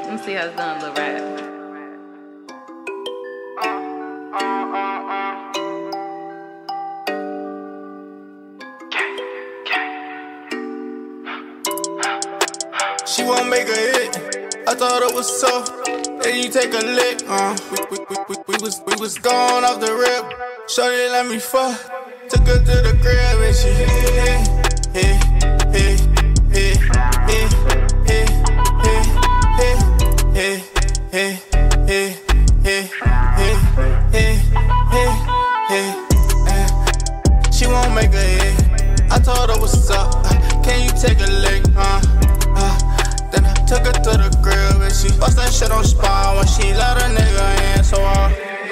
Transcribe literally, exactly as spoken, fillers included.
Let me see how it's done, little rap. She won't make a hit. I thought it was tough. Then you take a lick. Uh, we, we, we, we, we was we was gone off the rip. Shorty let me fuck. Took her to the crib and she hey hey hey hey hey hey hey hey hey hey hey hey hey hey. She won't make a hit. I told her what's up. Can you take a lick? Uh. Then I took her to the grill and she bust that shit on spine when she let a nigga in, so I